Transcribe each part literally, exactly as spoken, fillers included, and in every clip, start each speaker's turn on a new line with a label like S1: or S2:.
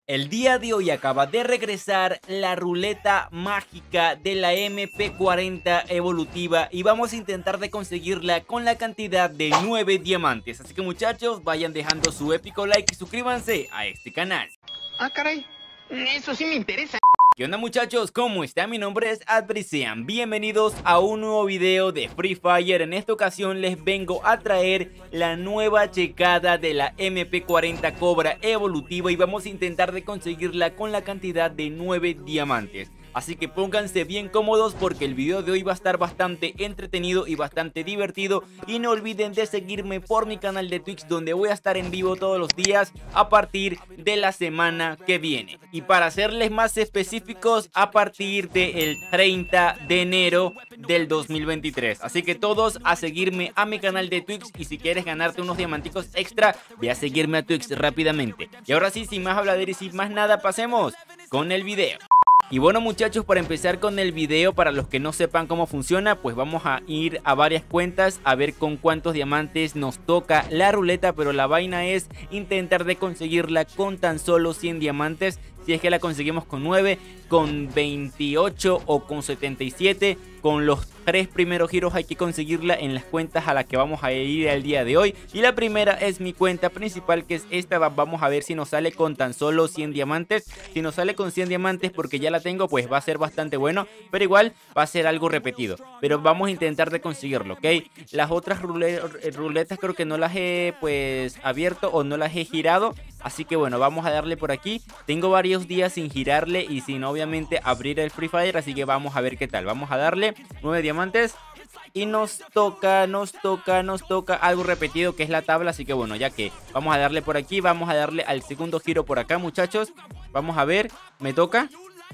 S1: El día de hoy acaba de regresar la ruleta mágica de la M P cuarenta evolutiva y vamos a intentar de conseguirla con la cantidad de nueve diamantes. Así que muchachos, vayan dejando su épico like y suscríbanse a este canal.
S2: Ah, caray, eso sí me interesa.
S1: ¿Qué onda muchachos? ¿Cómo están? Mi nombre es Adbri, sean bienvenidos a un nuevo video de Free Fire. En esta ocasión les vengo a traer la nueva checada de la M P cuarenta Cobra evolutiva y vamos a intentar de conseguirla con la cantidad de nueve diamantes. Así que pónganse bien cómodos porque el video de hoy va a estar bastante entretenido y bastante divertido. Y no olviden de seguirme por mi canal de Twitch, donde voy a estar en vivo todos los días a partir de la semana que viene. Y para serles más específicos, a partir del treinta de enero del dos mil veintitrés. Así que todos a seguirme a mi canal de Twitch. Y si quieres ganarte unos diamanticos extra, ve a seguirme a Twitch rápidamente. Y ahora sí, sin más habladera y sin más nada, pasemos con el video. Y bueno muchachos, para empezar con el video, para los que no sepan cómo funciona, pues vamos a ir a varias cuentas a ver con cuántos diamantes nos toca la ruleta. Pero la vaina es intentar de conseguirla con tan solo cien diamantes. Si es que la conseguimos con nueve, con veintiocho o con setenta y siete, con los tres primeros giros hay que conseguirla en las cuentas a las que vamos a ir el día de hoy. Y la primera es mi cuenta principal, que es esta. Vamos a ver si nos sale con tan solo cien diamantes. Si nos sale con cien diamantes, porque ya la tengo, pues va a ser bastante bueno. Pero igual va a ser algo repetido. Pero vamos a intentar de conseguirlo, ¿ok? Las otras ruletas creo que no las he pues abierto o no las he girado. Así que bueno, vamos a darle por aquí. Tengo varios días sin girarle y sin obviamente abrir el Free Fire, así que vamos a ver qué tal. Vamos a darle nueve diamantes y nos toca, nos toca, nos toca algo repetido, que es la tabla. Así que bueno, ya que vamos a darle por aquí, vamos a darle al segundo giro por acá muchachos. Vamos a ver, me toca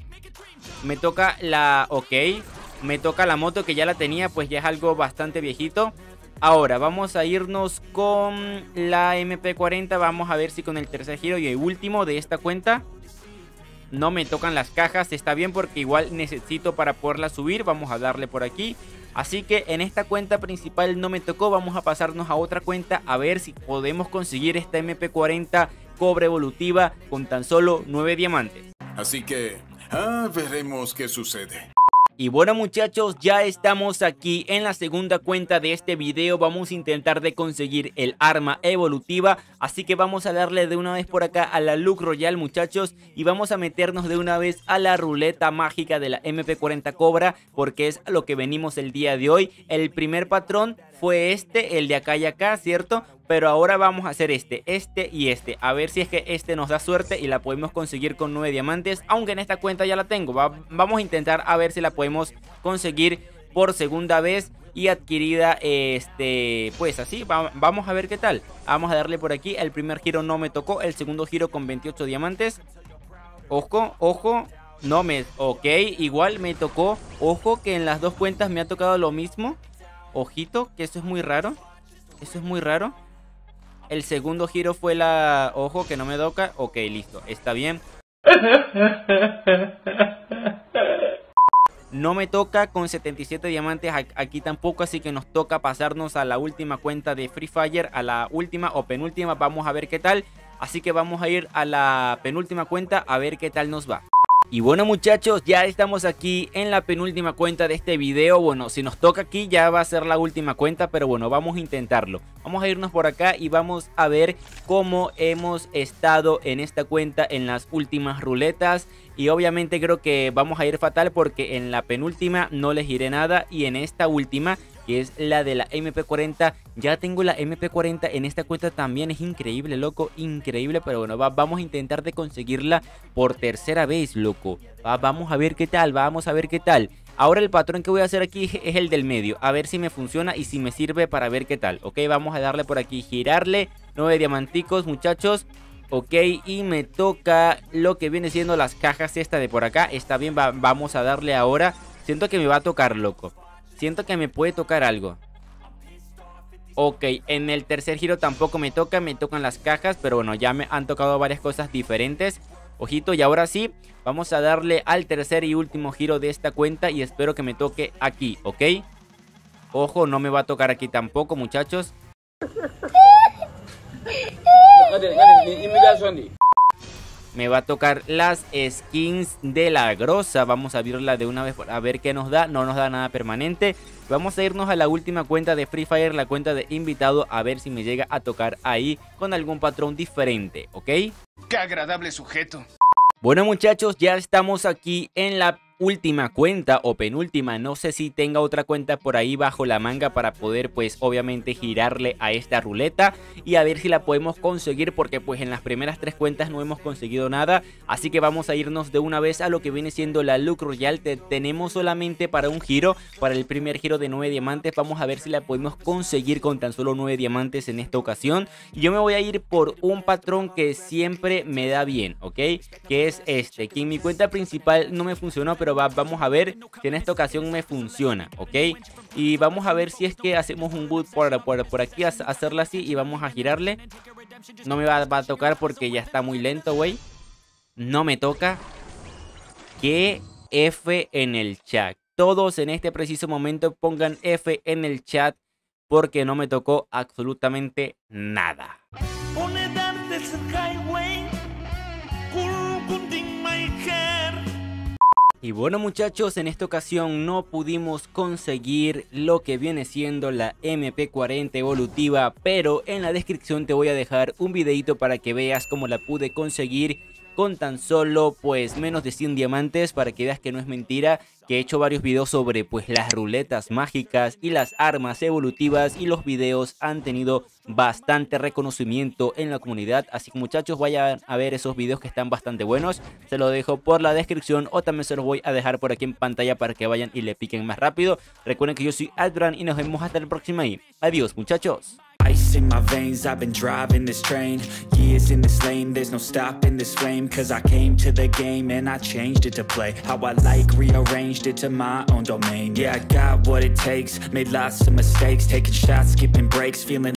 S1: Me toca la, ok Me toca la moto, que ya la tenía, pues ya es algo bastante viejito. Ahora vamos a irnos con la M P cuarenta. Vamos a ver si con el tercer giro y el último de esta cuenta no me tocan las cajas. Está bien porque igual necesito para poderla subir. Vamos a darle por aquí. Así que en esta cuenta principal no me tocó. Vamos a pasarnos a otra cuenta a ver si podemos conseguir esta M P cuarenta Cobra evolutiva con tan solo nueve diamantes.
S3: Así que ah, veremos qué sucede.
S1: Y bueno muchachos, ya estamos aquí en la segunda cuenta de este video. Vamos a intentar de conseguir el arma evolutiva. Así que vamos a darle de una vez por acá a la Look Royal muchachos. Y vamos a meternos de una vez a la ruleta mágica de la M P cuarenta Cobra, porque es a lo que venimos el día de hoy. El primer patrón fue este, el de acá y acá, ¿cierto? Pero ahora vamos a hacer este, este y este. A ver si es que este nos da suerte y la podemos conseguir con nueve diamantes. Aunque en esta cuenta ya la tengo. Va, vamos a intentar a ver si la podemos conseguir por segunda vez y adquirida, este, pues así. Va, vamos a ver qué tal. Vamos a darle por aquí. El primer giro no me tocó. El segundo giro con veintiocho diamantes. Ojo, ojo. No me... Ok, igual me tocó. Ojo que en las dos cuentas me ha tocado lo mismo. Ojito, que eso es muy raro. Eso es muy raro. El segundo giro fue la... Ojo, que no me toca. Ok, listo, está bien. No me toca con setenta y siete diamantes aquí tampoco, así que nos toca pasarnos a la última cuenta de Free Fire, a la última o penúltima. Vamos a ver qué tal. Así que vamos a ir a la penúltima cuenta a ver qué tal nos va. Y bueno muchachos, ya estamos aquí en la penúltima cuenta de este video. Bueno, si nos toca aquí ya va a ser la última cuenta, pero bueno, vamos a intentarlo. Vamos a irnos por acá y vamos a ver cómo hemos estado en esta cuenta en las últimas ruletas. Y obviamente creo que vamos a ir fatal porque en la penúltima no les giré nada. Y en esta última, que es la de la M P cuarenta, ya tengo la M P cuarenta en esta cuenta también. Es increíble, loco, increíble. Pero bueno, va, vamos a intentar de conseguirla por tercera vez, loco. Va, vamos a ver qué tal, vamos a ver qué tal. Ahora el patrón que voy a hacer aquí es el del medio. A ver si me funciona y si me sirve para ver qué tal. Ok, vamos a darle por aquí, girarle. nueve diamanticos, muchachos. Ok, y me toca lo que viene siendo las cajas esta de por acá. Está bien, va, vamos a darle ahora. Siento que me va a tocar, loco. Siento que me puede tocar algo. Ok, en el tercer giro tampoco me toca. Me tocan las cajas, pero bueno, ya me han tocado varias cosas diferentes. Ojito, y ahora sí, vamos a darle al tercer y último giro de esta cuenta. Y espero que me toque aquí, ¿ok? Ojo, no me va a tocar aquí tampoco, muchachos. me va a tocar las skins de la grosa. Vamos a abrirla de una vez a ver qué nos da. No nos da nada permanente. Vamos a irnos a la última cuenta de Free Fire, la cuenta de invitado, a ver si me llega a tocar ahí con algún patrón diferente, ¿ok?
S2: Qué agradable sujeto.
S1: Bueno, muchachos, ya estamos aquí en la última cuenta o penúltima, no sé si tenga otra cuenta por ahí bajo la manga para poder pues obviamente girarle a esta ruleta y a ver si la podemos conseguir, porque pues en las primeras tres cuentas no hemos conseguido nada, así que vamos a irnos de una vez a lo que viene siendo la Look Royale. Te tenemos solamente para un giro, para el primer giro de nueve diamantes. Vamos a ver si la podemos conseguir con tan solo nueve diamantes en esta ocasión. Y yo me voy a ir por un patrón que siempre me da bien, ¿ok? Que es este, que en mi cuenta principal no me funcionó, pero va, vamos a ver si en esta ocasión me funciona, ¿ok? Y vamos a ver si es que hacemos un boot por, por, por aquí, a hacerla así y vamos a girarle. No me va, va a tocar porque ya está muy lento, güey. No me toca. Que F en el chat. Todos en este preciso momento pongan F en el chat porque no me tocó absolutamente nada. Y bueno, muchachos, en esta ocasión no pudimos conseguir lo que viene siendo la M P cuarenta evolutiva, pero en la descripción te voy a dejar un videito para que veas cómo la pude conseguir con tan solo pues menos de cien diamantes, para que veas que no es mentira, que he hecho varios videos sobre pues las ruletas mágicas y las armas evolutivas, y los videos han tenido bastante reconocimiento en la comunidad, así que muchachos, vayan a ver esos videos que están bastante buenos. Se los dejo por la descripción o también se los voy a dejar por aquí en pantalla para que vayan y le piquen más rápido. Recuerden que yo soy Adbran y nos vemos hasta el próximo ahí. Adiós, muchachos.
S4: Ice in my veins, I've been driving this train. Years in this lane, there's no stopping this flame. Cause I came to the game and I changed it to play how I like, rearranged it to my own domain. Yeah, I got what it takes, made lots of mistakes, taking shots, skipping breaks, feeling